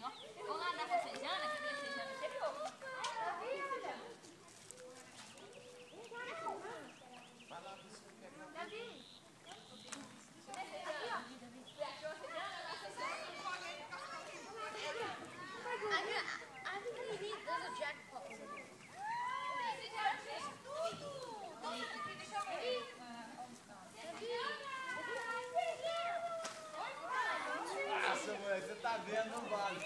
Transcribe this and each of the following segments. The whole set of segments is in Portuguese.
Vamos lá andar com a Sejana, que a Sejana chegou. Davi. Nossa, mulher, você tá vendo, não vale.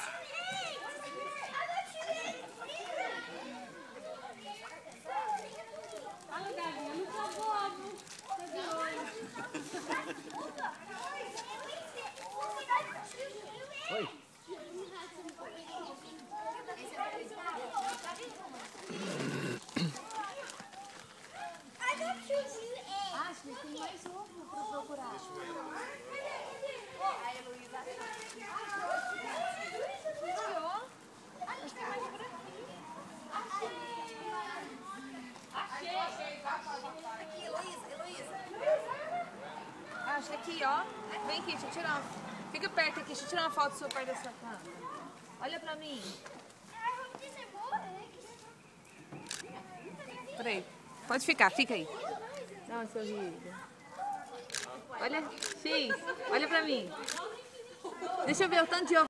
Olha, Gabi, não tá bobo. Tá de olho. Oi. Acho que tem mais ovo pra procurar. A Heloísa Aqui, Heloísa. Acha aqui, ó. Vem aqui, deixa eu tirar uma... Fica perto aqui, deixa eu tirar uma foto sua perto da sua cama. Olha pra mim. Peraí. Pode ficar, fica aí. Dá uma sorrida. Olha, X, olha pra mim. Deixa eu ver o tanto de ovo.